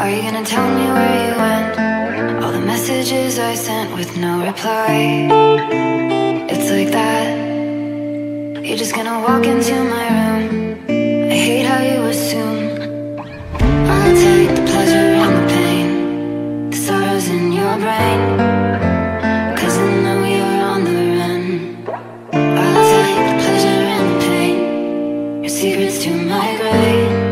Are you gonna tell me where you went? All the messages I sent with no reply. It's like that. You're just gonna walk into my room. I hate how you assume I'll take the pleasure and the pain, the sorrows in your brain, 'cause I know you're on the run. I'll take the pleasure and the pain, your secrets to my grave.